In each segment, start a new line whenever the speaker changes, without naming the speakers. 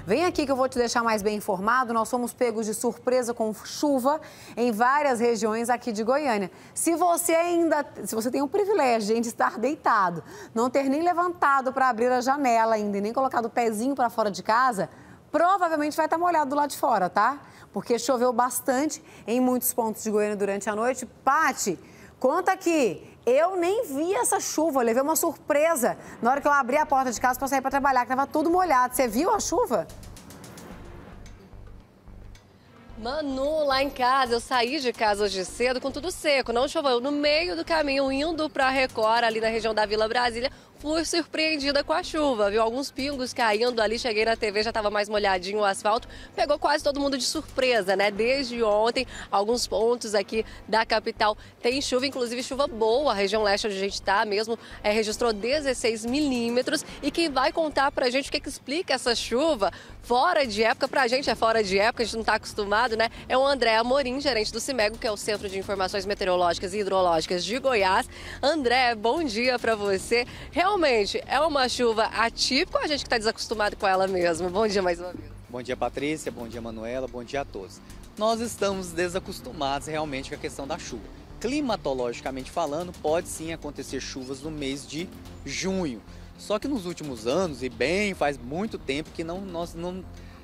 Vem aqui que eu vou te deixar mais bem informado. Nós fomos pegos de surpresa com chuva em várias regiões aqui de Goiânia. Se você tem o privilégio de estar deitado, não ter nem levantado para abrir a janela ainda e nem colocado o pezinho para fora de casa, provavelmente vai estar molhado do lado de fora, tá? Porque choveu bastante em muitos pontos de Goiânia durante a noite. Pati, conta aqui. Eu nem vi essa chuva, eu levei uma surpresa na hora que eu abri a porta de casa para sair para trabalhar, que estava tudo molhado. Você viu a chuva?
Manu, lá em casa, eu saí de casa hoje cedo com tudo seco, não choveu. No meio do caminho, indo para a Record, ali na região da Vila Brasília, fui surpreendida com a chuva, viu? Alguns pingos caindo ali, cheguei na TV, já estava mais molhadinho o asfalto, pegou quase todo mundo de surpresa, né? Desde ontem, alguns pontos aqui da capital tem chuva, inclusive chuva boa, a região leste onde a gente está mesmo registrou 16 milímetros. E quem vai contar pra gente o que explica essa chuva fora de época, pra gente é fora de época, a gente não está acostumado, né? É o André Amorim, gerente do CIMEGO, que é o Centro de Informações Meteorológicas e Hidrológicas de Goiás. André, bom dia para você. Realmente, é uma chuva atípica ou a gente que está desacostumado com ela mesmo? Bom dia mais uma vez.
Bom dia, Patrícia. Bom dia, Manuela. Bom dia a todos. Nós estamos desacostumados realmente com a questão da chuva. Climatologicamente falando, pode sim acontecer chuvas no mês de junho. Só que nos últimos anos, e bem faz muito tempo que nós não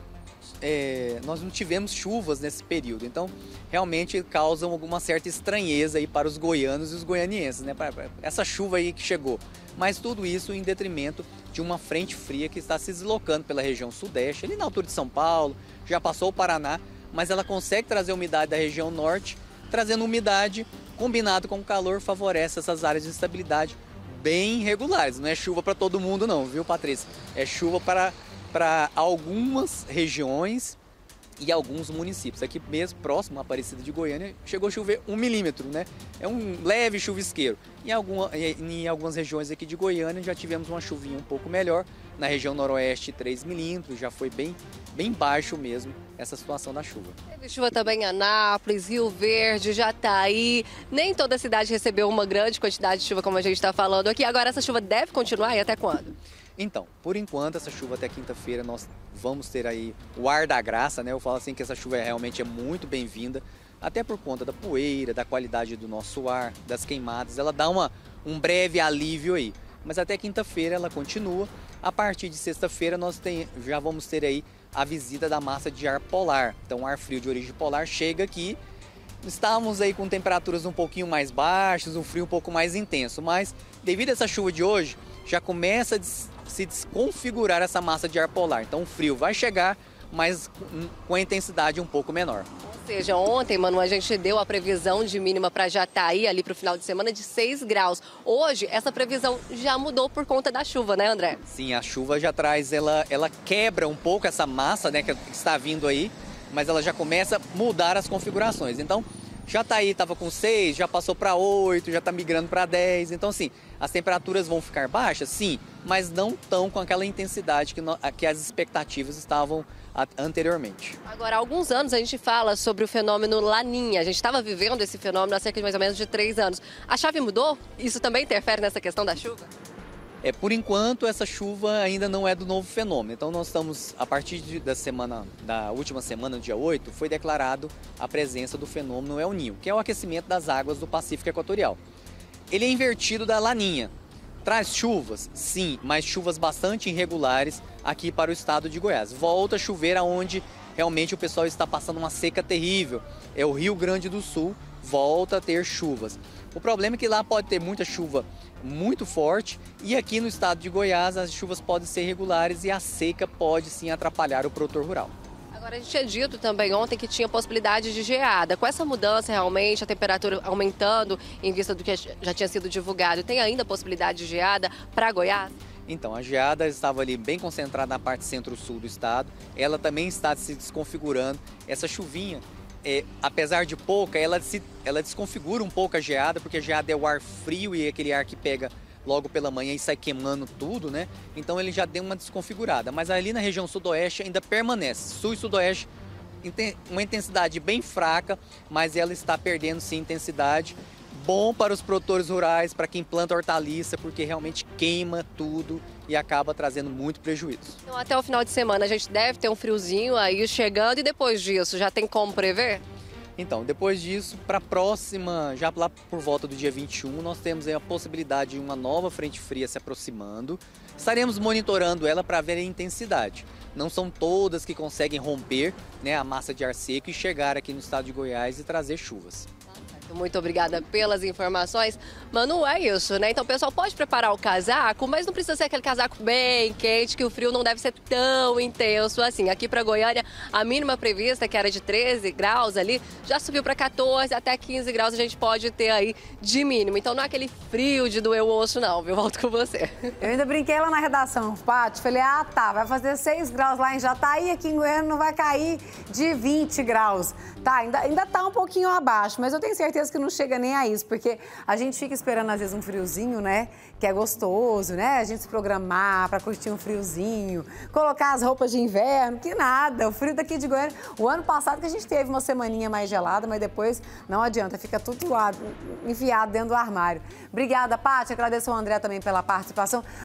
tivemos chuvas nesse período. Então, realmente causam alguma certa estranheza aí para os goianos e os goianienses, né? Essa chuva aí que chegou. Mas tudo isso em detrimento de uma frente fria que está se deslocando pela região sudeste, ali na altura de São Paulo, já passou o Paraná, mas ela consegue trazer umidade da região norte, trazendo umidade, combinado com o calor, favorece essas áreas de estabilidade bem regulares. Não é chuva para todo mundo não, viu, Patrícia? É chuva para algumas regiões e alguns municípios. Aqui mesmo, próximo, Aparecida de Goiânia, chegou a chover 1 milímetro, né? É um leve chuvisqueiro. Em algumas regiões aqui de Goiânia já tivemos uma chuvinha um pouco melhor. Na região noroeste, 3 milímetros, já foi bem baixo mesmo essa situação da chuva.
Teve chuva também em Anápolis, Rio Verde, Jataí. Nem toda a cidade recebeu uma grande quantidade de chuva, como a gente está falando aqui. Agora, essa chuva deve continuar e até quando?
Então, por enquanto, essa chuva até quinta-feira nós vamos ter aí o ar da graça, né? Eu falo assim que essa chuva realmente é muito bem-vinda, até por conta da poeira, da qualidade do nosso ar, das queimadas. Ela dá um breve alívio aí, mas até quinta-feira ela continua. A partir de sexta-feira nós já vamos ter aí a visita da massa de ar polar. Então, o ar frio de origem polar chega aqui. Estamos aí com temperaturas um pouquinho mais baixas, um frio um pouco mais intenso, mas devido a essa chuva de hoje, já começa a se desconfigurar essa massa de ar polar. Então o frio vai chegar, mas com a intensidade um pouco menor.
Ou seja, ontem, Manu, a gente deu a previsão de mínima para Jataí, ali para o final de semana, de 6 graus. Hoje, essa previsão já mudou por conta da chuva, né, André?
Sim, a chuva já traz, ela quebra um pouco essa massa, né, que está vindo aí, mas ela já começa a mudar as configurações. Então, Jataí estava com 6, já passou para 8, já está migrando para 10. Então, assim, as temperaturas vão ficar baixas, sim, mas não tão com aquela intensidade que as expectativas estavam anteriormente.
Agora, há alguns anos a gente fala sobre o fenômeno Laninha. A gente estava vivendo esse fenômeno há cerca de mais ou menos de 3 anos. A chave mudou? Isso também interfere nessa questão da chuva?
Por enquanto, essa chuva ainda não é do novo fenômeno. Então, nós estamos, a partir da última semana, dia 8, foi declarado a presença do fenômeno El Niño, que é o aquecimento das águas do Pacífico Equatorial. Ele é invertido da Laninha. Traz chuvas? Sim, mas chuvas bastante irregulares aqui para o estado de Goiás. Volta a chover aonde realmente o pessoal está passando uma seca terrível. É o Rio Grande do Sul, volta a ter chuvas. O problema é que lá pode ter muita chuva muito forte e aqui no estado de Goiás as chuvas podem ser irregulares e a seca pode sim atrapalhar o produtor rural.
Agora, a gente tinha dito também ontem que tinha possibilidade de geada. Com essa mudança, realmente, a temperatura aumentando em vista do que já tinha sido divulgado, tem ainda possibilidade de geada para Goiás?
Então, a geada estava ali bem concentrada na parte centro-sul do estado. Ela também está se desconfigurando. Essa chuvinha, apesar de pouca, ela desconfigura um pouco a geada, porque a geada é o ar frio e aquele ar que pega logo pela manhã e sai queimando tudo, né? Então ele já deu uma desconfigurada. Mas ali na região sudoeste ainda permanece. Sul e sudoeste, uma intensidade bem fraca, mas ela está perdendo sim intensidade. Bom para os produtores rurais, para quem planta hortaliça, porque realmente queima tudo e acaba trazendo muito prejuízo.
Então, até o final de semana a gente deve ter um friozinho aí chegando e depois disso já tem como prever?
Então, depois disso, para a próxima, já lá por volta do dia 21, nós temos aí a possibilidade de uma nova frente fria se aproximando. Estaremos monitorando ela para ver a intensidade. Não são todas que conseguem romper, né, a massa de ar seco e chegar aqui no estado de Goiás e trazer chuvas.
Muito obrigada pelas informações. Manu, é isso, né? Então o pessoal pode preparar o casaco, mas não precisa ser aquele casaco bem quente, que o frio não deve ser tão intenso assim. Aqui para Goiânia, a mínima prevista, que era de 13 graus ali, já subiu para 14, até 15 graus a gente pode ter aí de mínimo. Então não é aquele frio de doer o osso não, viu? Volto com você.
Eu ainda brinquei lá na redação, Paty, falei, vai fazer 6 graus lá em Jataí, aqui em Goiânia não vai cair de 20 graus. Tá, ainda tá um pouquinho abaixo, mas eu tenho certeza que não chega nem a isso, porque a gente fica esperando às vezes um friozinho, né, que é gostoso, né, a gente se programar para curtir um friozinho, colocar as roupas de inverno, que nada, o frio daqui de Goiânia, o ano passado que a gente teve uma semaninha mais gelada, mas depois não adianta, fica tudo lá, enfiado dentro do armário. Obrigada, Paty, agradeço ao André também pela participação.